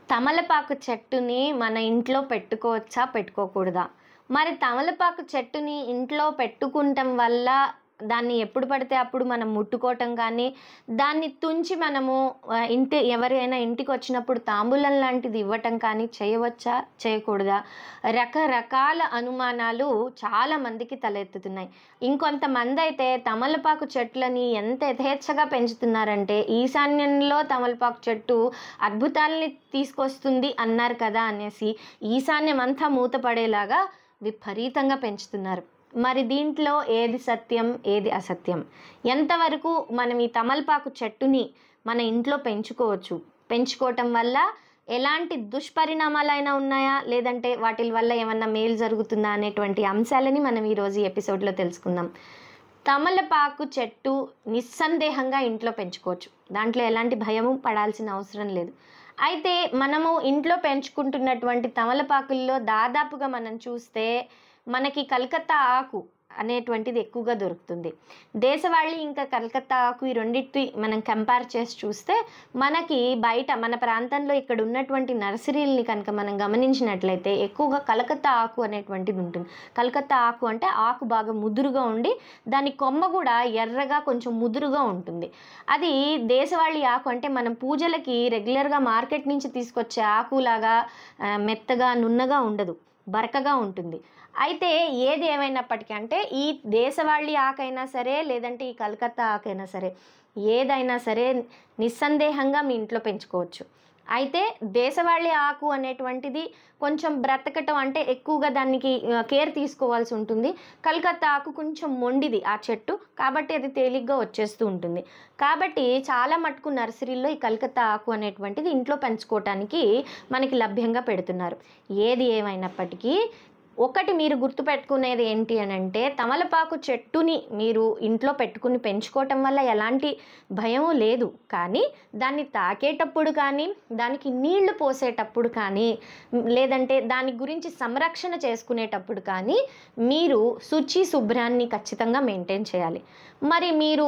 తమలపాకు చెట్టుని మన ఇంట్లో పెట్టుకోవచ్చా? పెట్టుకోకూడదా? మరి తమలపాకు చెట్టుని ఇంట్లో పెట్టుకుంటం వల్ల దాన్ని ఎప్పుడు పడితే అప్పుడు మనం ముట్టుకోవటం కానీ, దాన్ని తుంచి మనము ఎవరైనా ఇంటికొచ్చినప్పుడు తాంబూలం లాంటిది ఇవ్వటం కానీ చేయవచ్చా? చేయకూడదా? రకరకాల అనుమానాలు చాలా మందికి తలెత్తుతున్నాయి. ఇంకొంతమందైతే తమలపాకు చెట్లని ఎంత యథేచ్ఛగా పెంచుతున్నారంటే, ఈశాన్యంలో తమలపాకు చెట్టు అద్భుతాల్ని తీసుకొస్తుంది అన్నారు కదా అనేసి ఈశాన్యమంతా మూతపడేలాగా విపరీతంగా పెంచుతున్నారు. మరి దీంట్లో ఏది సత్యం, ఏది అసత్యం? ఎంతవరకు మనం ఈ తమలపాకు చెట్టుని మన ఇంట్లో పెంచుకోవచ్చు? పెంచుకోవటం వల్ల ఎలాంటి దుష్పరిణామాలైనా ఉన్నాయా? లేదంటే వాటి వల్ల ఏమన్నా మేలు జరుగుతుందా? అనేటువంటి అంశాలని మనం ఈరోజు ఎపిసోడ్లో తెలుసుకుందాం. తమలపాకు చెట్టు నిస్సందేహంగా ఇంట్లో పెంచుకోవచ్చు. దాంట్లో ఎలాంటి భయము పడాల్సిన అవసరం లేదు. అయితే మనము ఇంట్లో పెంచుకుంటున్నటువంటి తమలపాకుల్లో దాదాపుగా మనం చూస్తే మనకి కలకత్తా ఆకు అనేటువంటిది ఎక్కువగా దొరుకుతుంది. దేశవాళీ ఇంకా కలకత్తా ఆకు ఈ రెండింటి మనం కంపేర్ చేసి చూస్తే మనకి బయట మన ప్రాంతంలో ఇక్కడ ఉన్నటువంటి నర్సరీలని కనుక మనం గమనించినట్లయితే ఎక్కువగా కలకత్తా ఆకు అనేటువంటిది ఉంటుంది. కలకత్తా ఆకు అంటే ఆకు బాగా ముదురుగా ఉండి దాని కొమ్మ కూడా ఎర్రగా కొంచెం ముదురుగా ఉంటుంది. అది దేశవాళీ ఆకు అంటే మనం పూజలకి రెగ్యులర్గా మార్కెట్ నుంచి తీసుకొచ్చే ఆకులాగా మెత్తగా నున్నగా ఉండదు, బరకగా ఉంటుంది. అయితే ఏది ఏమైనప్పటికీ అంటే ఈ దేశవాళీ ఆకైనా సరే లేదంటే ఈ కలకత్తా ఆకైనా సరే ఏదైనా సరే నిస్సందేహంగా మీ ఇంట్లో పెంచుకోవచ్చు. అయితే దేశవాళీ ఆకు అనేటువంటిది కొంచెం బ్రతకటం అంటే ఎక్కువగా దానికి కేర్ తీసుకోవాల్సి ఉంటుంది. కలకత్తా ఆకు కొంచెం మొండిది ఆ చెట్టు, కాబట్టి అది తేలిగ్గా వచ్చేస్తూ ఉంటుంది. కాబట్టి చాలా మటుకు నర్సరీల్లో ఈ కలకత్తా ఆకు అనేటువంటిది ఇంట్లో పెంచుకోవటానికి మనకి లభ్యంగా పెడుతున్నారు. ఏది ఏమైనప్పటికీ ఒకటి మీరు గుర్తుపెట్టుకునేది ఏంటి అని అంటే, తమలపాకు చెట్టుని మీరు ఇంట్లో పెట్టుకుని పెంచుకోవటం వల్ల ఎలాంటి భయము లేదు. కానీ దాన్ని తాకేటప్పుడు కానీ, దానికి నీళ్లు పోసేటప్పుడు కానీ, లేదంటే దాని గురించి సంరక్షణ చేసుకునేటప్పుడు కానీ మీరు శుభ్రాన్ని ఖచ్చితంగా మెయింటైన్ చేయాలి. మరి మీరు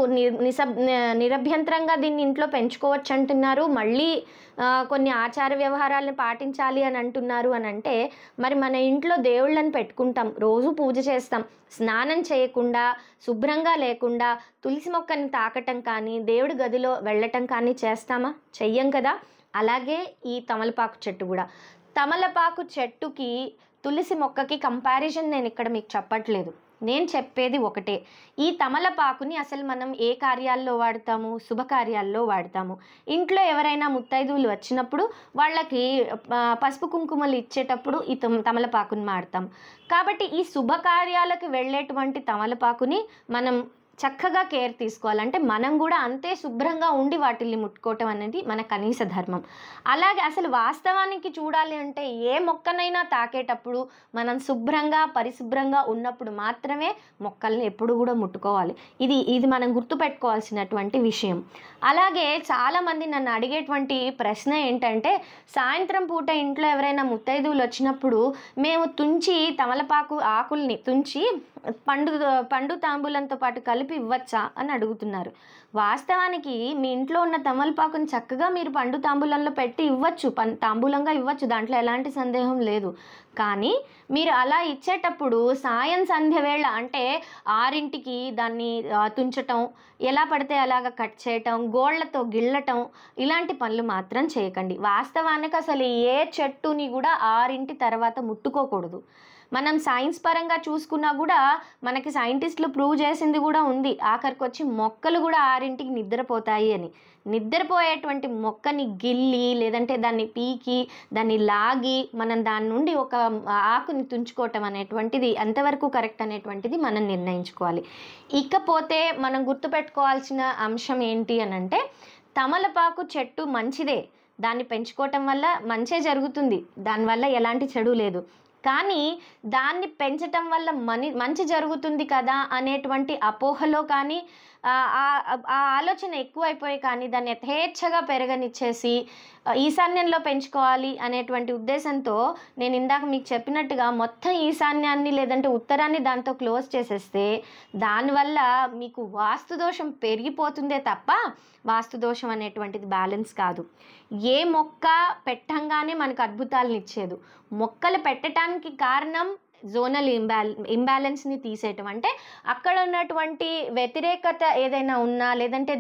నిరభ్యంతరంగా దీన్ని ఇంట్లో పెంచుకోవచ్చు అంటున్నారు, మళ్ళీ కొన్ని ఆచార వ్యవహారాలను పాటించాలి అని అంటున్నారు అని అంటే, మరి మన ఇంట్లో దేవుళ్ళని పెట్టుకుంటాం, రోజు పూజ చేస్తాం, స్నానం చేయకుండా శుభ్రంగా లేకుండా తులసి మొక్కని తాకటం కానీ దేవుడి గదిలో వెళ్ళటం కానీ చేస్తామా? చెయ్యం కదా. అలాగే ఈ తమలపాకు చెట్టు కూడా. తమలపాకు చెట్టుకి తులసి మొక్కకి కంపారిజన్ నేను ఇక్కడ మీకు చెప్పట్లేదు. నేను చెప్పేది ఒకటే, ఈ తమలపాకుని అసలు మనం ఏ కార్యాల్లో వాడతాము? శుభకార్యాల్లో వాడతాము. ఇంట్లో ఎవరైనా ముత్తైదువులు వచ్చినప్పుడు వాళ్ళకి పసుపు కుంకుమలు ఇచ్చేటప్పుడు ఈ తమలపాకుని వాడతాం. కాబట్టి ఈ శుభకార్యాలకు వెళ్ళేటువంటి తమలపాకుని మనం చక్కగా కేర్ తీసుకోవాలంటే మనం కూడా అంతే శుభ్రంగా ఉండి వాటిల్ని ముట్టుకోవటం అనేది మన కనీస ధర్మం. అలాగే అసలు వాస్తవానికి చూడాలి అంటే ఏ మొక్కనైనా తాకేటప్పుడు మనం శుభ్రంగా పరిశుభ్రంగా ఉన్నప్పుడు మాత్రమే మొక్కల్ని ఎప్పుడు కూడా ముట్టుకోవాలి. ఇది మనం గుర్తుపెట్టుకోవాల్సినటువంటి విషయం. అలాగే చాలామంది నన్ను అడిగేటువంటి ప్రశ్న ఏంటంటే, సాయంత్రం పూట ఇంట్లో ఎవరైనా ముత్తైదువులు వచ్చినప్పుడు మేము తుంచి తమలపాకు ఆకుల్ని తుంచి పండు తాంబూలంతో పాటు కలిపి ఇవ్వచ్చా అని అడుగుతున్నారు. వాస్తవానికి మీ ఇంట్లో ఉన్న తమలపాకుని చక్కగా మీరు పండు తాంబూలంలో పెట్టి ఇవ్వచ్చు, తాంబూలంగా ఇవ్వచ్చు, దాంట్లో ఎలాంటి సందేహం లేదు. కానీ మీరు అలా ఇచ్చేటప్పుడు సాయం సంధ్య వేళ అంటే 6ంటికి దాన్ని తుంచటం, ఎలా పడితే అలాగ కట్ చేయటం, గోళ్లతో గిల్లటం ఇలాంటి పనులు మాత్రం చేయకండి. వాస్తవానికి అసలు ఏ చెట్టుని కూడా 6ంటి తర్వాత ముట్టుకోకూడదు. మనం సైన్స్ పరంగా చూసుకున్నా కూడా మనకి సైంటిస్టులు ప్రూవ్ చేసింది కూడా ఉంది. ఆఖరికి వచ్చి మొక్కలు కూడా 6ంటికి నిద్రపోతాయి అని. నిద్రపోయేటువంటి మొక్కని గిల్లి లేదంటే దాన్ని పీకి దాన్ని లాగి మనం దాని నుండి ఒక ఆకుని తుంచుకోవటం అనేటువంటిది ఎంతవరకు కరెక్ట్ అనేటువంటిది మనం నిర్ణయించుకోవాలి. ఇకపోతే మనం గుర్తుపెట్టుకోవాల్సిన అంశం ఏంటి అని అంటే, తమలపాకు చెట్టు మంచిదే, దాన్ని పెంచుకోవటం వల్ల మంచే జరుగుతుంది, దానివల్ల ఎలాంటి చెడు లేదు. కానీ దాన్ని పెంచటం వల్ల మంచి జరుగుతుంది కదా అనేటువంటి అపోహలో కానీ ఆ ఆలోచన ఎక్కువైపోయి కానీ దాన్ని యథేచ్ఛగా పెరగనిచ్చేసి ఈశాన్యంలో పెంచుకోవాలి అనేటువంటి ఉద్దేశంతో నేను ఇందాక మీకు చెప్పినట్టుగా మొత్తం ఈశాన్యాన్ని లేదంటే ఉత్తరాన్ని దాంతో క్లోజ్ చేసేస్తే దానివల్ల మీకు వాస్తు దోషం పెరిగిపోతుందే తప్ప వాస్తు దోషం అనేటువంటిది బ్యాలెన్స్ కాదు. ఏ మొక్క పెట్టంగానే మనకు అద్భుతాలను ఇచ్చేదు. మొక్కలు పెట్టడానికి కారణం జోనల్ ఇంబ్యాలెన్స్ని తీసేయటం. అంటే అక్కడ ఉన్నటువంటి వ్యతిరేకత ఏదైనా ఉన్నా లేదంటే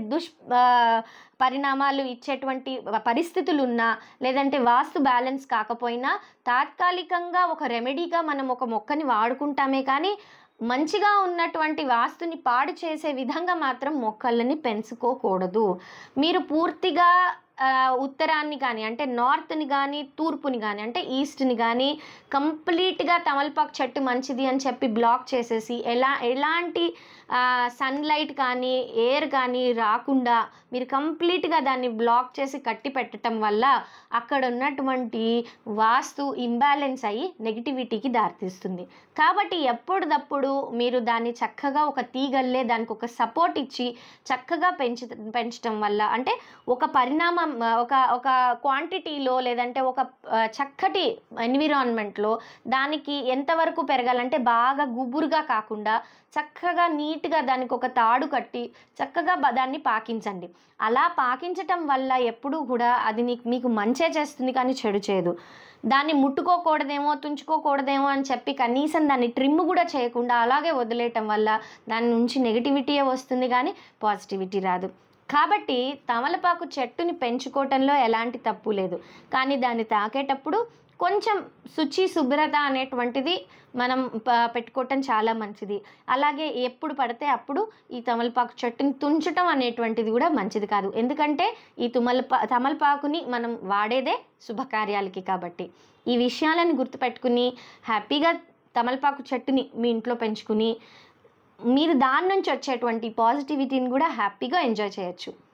పరిణామాలు ఇచ్చేటువంటి పరిస్థితులు ఉన్నా లేదంటే వాస్తు బ్యాలెన్స్ కాకపోయినా తాత్కాలికంగా ఒక రెమెడీగా మనం ఒక మొక్కని వాడుకుంటామే కానీ మంచిగా ఉన్నటువంటి వాస్తుని పాడు చేసే విధంగా మాత్రం మొక్కలని పెంచుకోకూడదు. మీరు పూర్తిగా ఉత్తరాన్ని కానీ అంటే నార్త్ని కానీ తూర్పుని కానీ అంటే ఈస్ట్ని కానీ కంప్లీట్గా తమలపాకు చెట్టు మంచిది అని చెప్పి బ్లాక్ చేసేసి ఎలాంటి సన్లైట్ కానీ ఎయిర్ కానీ రాకుండా మీరు కంప్లీట్గా దాన్ని బ్లాక్ చేసి కట్టి పెట్టడం వల్ల అక్కడ ఉన్నటువంటి వాస్తు ఇంబ్యాలెన్స్ అయ్యి నెగిటివిటీకి దారితీస్తుంది. కాబట్టి ఎప్పటికప్పుడు మీరు దాన్ని చక్కగా ఒక తీగల్లే దానికి ఒక సపోర్ట్ ఇచ్చి చక్కగా పెంచడం వల్ల అంటే ఒక పరిణామం ఒక క్వాంటిటీలో లేదంటే ఒక చక్కటి ఎన్విరాన్మెంట్లో దానికి ఎంతవరకు పెరగాలంటే బాగా గుబురుగా కాకుండా చక్కగా నీట్గా దానికి ఒక తాడు కట్టి చక్కగా దాన్ని పాకించండి. అలా పాకించటం వల్ల ఎప్పుడూ కూడా అది మీకు మంచే చేస్తుంది కానీ చెడు చేయదు. దాన్ని ముట్టుకోకూడదేమో తుంచుకోకూడదేమో అని చెప్పి కనీసం దాన్ని ట్రిమ్ కూడా చేయకుండా అలాగే వదిలేయటం వల్ల దాని నుంచి నెగిటివిటీయే వస్తుంది కానీ పాజిటివిటీ రాదు. కాబట్టి తమలపాకు చెట్టుని పెంచుకోవటంలో ఎలాంటి తప్పు లేదు. కానీ దాన్ని తాకేటప్పుడు కొంచెం శుభ్రత అనేటువంటిది మనం పెట్టుకోవటం చాలా మంచిది. అలాగే ఎప్పుడు పడితే అప్పుడు ఈ తమలపాకు చెట్టుని తుంచటం అనేటువంటిది కూడా మంచిది కాదు. ఎందుకంటే ఈ తమలపాకుని మనం వాడేదే శుభకార్యాలకి. కాబట్టి ఈ విషయాలను గుర్తుపెట్టుకుని హ్యాపీగా తమలపాకు చెట్టుని మీ ఇంట్లో పెంచుకుని మీరు దాని నుంచి వచ్చేటువంటి పాజిటివిటీని కూడా హ్యాపీగా ఎంజాయ్ చేయొచ్చు.